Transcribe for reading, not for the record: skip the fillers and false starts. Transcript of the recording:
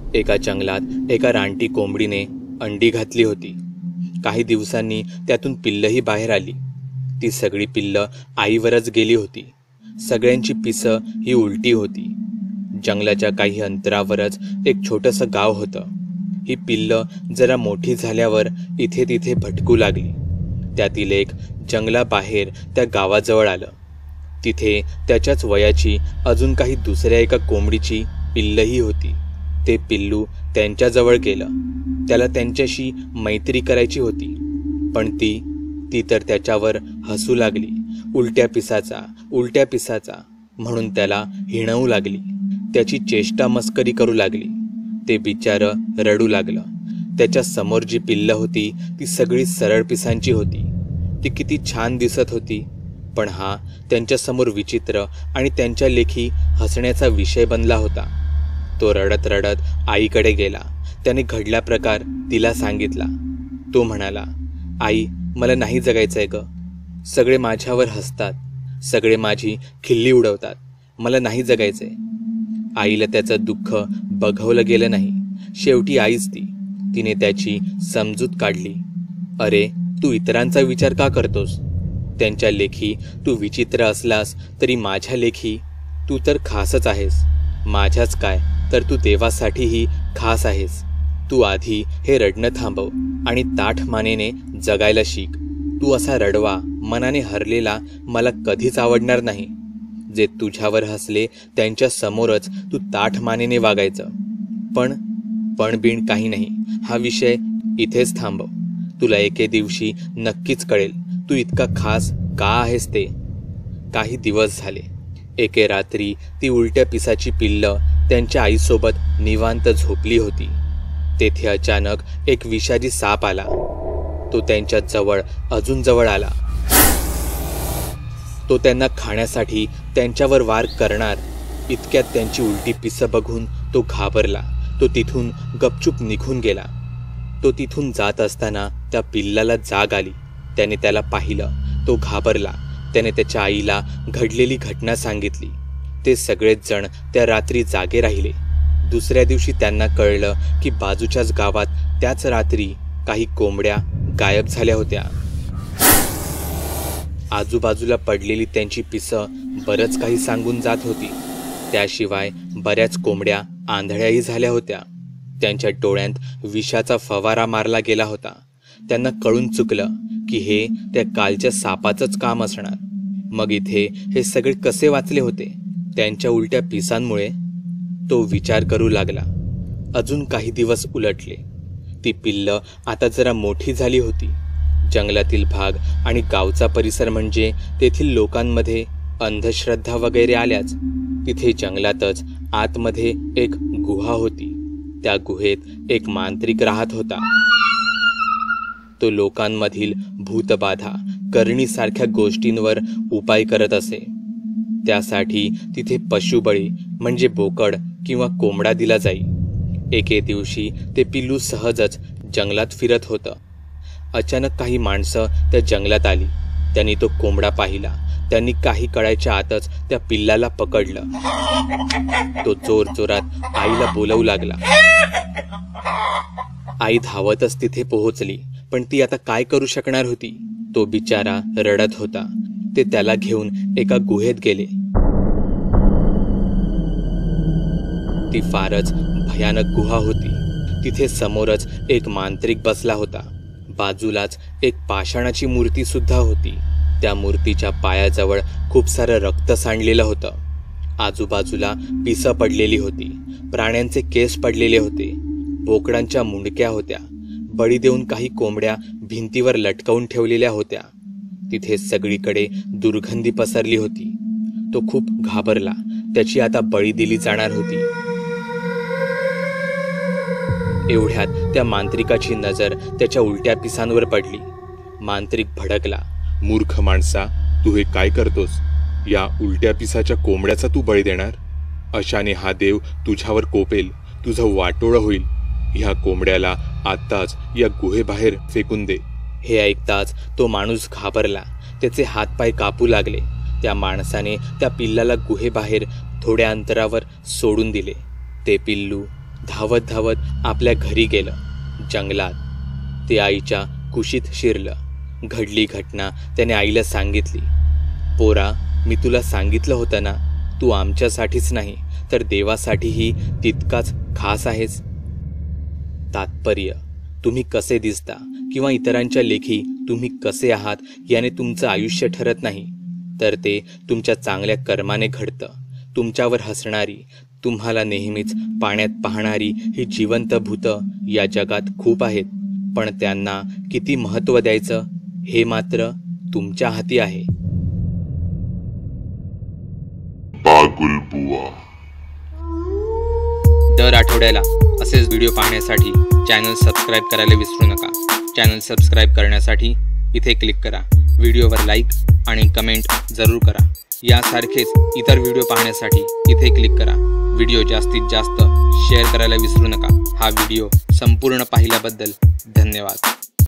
एका जंगलात एका रानटी कोंबडीने अंडी घातली होती. काही दिवसांनी त्यातून पिल्लही बाहेर आली. ती सगळी पिल्लं आईवरच गेली होती. सगळ्यांची पिसं ही उलटी होती. जंगलाच्या काही अंतरावरच एक छोटंसं गाव होतं. ही पिल्लं जरा मोठी झाल्यावर इथे तिथे भटकू लागली. त्यातील एक जंगलाबाहेर त्या गावाजवळ आलं. तिथे त्याच्याच वयाची अजून काही दुसऱ्या एका कोंबडीची पिल्लही होती. ते पिल्लू त्यांच्याजवळ गेलं. त्याला त्यांच्याशी मैत्री करायची होती, पण ती तर त्याच्यावर हसू लागली. उलट्या पिसाचा म्हणून त्याला हिणवू लागली. त्याची चेष्टा मस्करी करू लागली. ते बिचारं रडू लागलं. त्याच्या समोर जी पिल्लं होती ती सगळी सरळ पिसांची होती. ती किती छान दिसत होती, पण हा त्यांच्यासमोर विचित्र आणि त्यांच्या लेखी हसण्याचा विषय बनला होता. तो रडत रडत आईकडे गेला. त्याने घडला प्रकार तिला सांगितला. तो म्हणाला, आई, मला नाही जगायचंय ग. सगळे माझ्यावर हसतात, सगळे माझी खिल्ली उडवतात. मला नाही जगायचंय. आईला त्याचं दुःख बघवलं गेलं नाही. शेवटी आईच ती. तिने त्याची समजूत काढली. अरे, तू इतरांचा विचार का करतोस? त्यांच्या लेखी तू विचित्र असलास तरी माझ्या लेखी तू तर खासच आहेस. माझ्याच काय तर तू देवासाठीही खास आहेस. तू आधी हे रडणं थांबव आणि ताठ मानेने जगायला शिक. तू असा रडवा मनाने हरलेला मला कधीच आवडणार नाही. जे तुझ्यावर हसले त्यांच्या समोरच तू ताठ मानेने वागायचं. पण बिण काही नाही. हा विषय इथेच थांबव. तुला एके दिवशी नक्कीच कळेल तू इतका खास का आहेस ते. काही दिवस झाले. एके रात्री ती उलट्या पिसाची पिल्लं त्यांच्या आईसोबत निवांत झोपली होती. तेथे अचानक एक विषारी साप आला. तो त्यांच्या अजून जवळ आला. तो त्यांना खाण्यासाठी त्यांच्यावर वार करणार इतक्यात त्यांची उलटी पिसं बघून तो घाबरला. तो तिथून गपचूप निघून गेला. तो तिथून जात असताना त्या पिल्लाला जाग आली. त्याने त्याला पाहिलं. तो घाबरला. त्याने त्याच्या आईला घडलेली घटना सांगितली. ते सगळेच जण त्या रात्री जागे राहिले. दुसऱ्या दिवशी त्यांना कळलं की बाजूच्याच गावात त्याच रात्री काही कोंबड्या गायब झाल्या होत्या. आजूबाजूला पडलेली त्यांची पिसं बरंच काही सांगून जात होती. त्याशिवाय बऱ्याच कोंबड्या आंधळ्याही झाल्या होत्या. त्यांच्या डोळ्यात विषाचा फवारा मारला गेला होता. त्यांना कळून चुकलं की हे त्या कालच्या सापाचंच काम असणार. मग इथे हे सगळे कसे वाचले होते? त्यांच्या उलट्या पिसांमुळे. तो विचार करू लागला. अजून काही दिवस उलटले. ती पिल्लं आता जरा मोठी झाली होती. जंगलातील भाग आणि गावचा परिसर म्हणजे तेथील लोकांमध्ये अंधश्रद्धा वगैरे आल्याच. तिथे जंगलातच आतमध्ये एक गुहा होती. त्या गुहेत एक मांत्रिक राहत होता. तो लोकांमधील भूतबाधा करणीसारख्या गोष्टींवर उपाय करत असे. त्यासाठी तिथे पशुबळी म्हणजे बोकड किंवा कोंबडा दिला जाई. एके दिवशी ते पिल्लू सहजच जंगलात फिरत होतं. अचानक काही माणसं त्या जंगलात आली. त्यांनी तो कोंबडा पाहिला. त्यांनी काही कळायच्या आतच त्या पिल्लाला पकडलं. तो जोरजोरात आईला बोलवू लागला. आई धावतच तिथे पोहोचली, पण ती आता काय करू शकणार होती? तो बिचारा रडत होता. ते त्याला घेऊन एका गुहेत गेले. ती फारच भयानक गुहा होती. तिथे समोरच एक मांत्रिक बसला होता. बाजूलाच एक पाषाणाची मूर्ती सुद्धा होती. त्या मूर्तीच्या पायाजवळ खूप सारं रक्त सांडलेलं होतं. आजूबाजूला पिसं पडलेली होती. प्राण्यांचे केस पडलेले होते. बोकडांच्या मुंडक्या होत्या. बळी देऊन काही कोंबड्या भिंतीवर लटकवून ठेवलेल्या होत्या. तिथे सगळीकडे दुर्गंधी पसरली होती. तो खूप घाबरला. त्याची आता बळी दिली जाणार होती. एवढ्यात त्या मांत्रिकाची नजर त्याच्या उलट्या पिसांवर पडली. मांत्रिक भडकला. मूर्ख माणसा, तू हे काय करतोस? या उलट्या पिसाच्या कोंबड्याचा तू बळी देणार? अशाने हा देव तुझ्यावर कोपेल. तुझं वाटोळं होईल. ह्या कोंबड्याला आत्ताच या गुहेबाहेर फेकून दे. हे ऐकताच तो माणूस घाबरला. त्याचे हातपाय कापू लागले. त्या माणसाने त्या पिल्लाला गुहेबाहेर थोड्या अंतरावर सोडून दिले. ते पिल्लू धावत धावत आपल्या घरी गेलं. जंगलात ते आईच्या कुशीत शिरलं. घडली घटना त्याने आईला सांगितली. पोरा, मी तुला सांगितलं होतं ना, तू आमच्यासाठीच नाही तर देवासाठीही तितकाच खास आहेस. तात्पर्य, तुम्ही कसे दिसता किंवा इतरांच्या लेखी तुम्ही कसे आहात याने तुमचं आयुष्य ठरत नाही, तर ते तुमच्या चांगल्या कर्माने घडतं. तुमच्यावर हसणारी, तुम्हाला नेहमीच पाण्यात पाहणारी ही जिवंत भूतं या जगात खूप आहेत, पण त्यांना किती महत्त्व द्यायचं हे मात्र तुमच्या हाती आहे. दर आठवड्याला असेच व्हिडिओ पाहण्यासाठी चॅनल सबस्क्राईब करायला विसरू नका. चॅनल सबस्क्राईब करण्यासाठी इथे क्लिक करा. व्हिडिओवर लाईक आणि कमेंट जरूर करा. यासारखेच इतर व्हिडिओ पाहण्यासाठी इथे क्लिक करा. व्हिडिओ जास्तीत जास्त शेअर करायला विसरू नका. हा व्हिडिओ संपूर्ण पाहिल्याबद्दल धन्यवाद.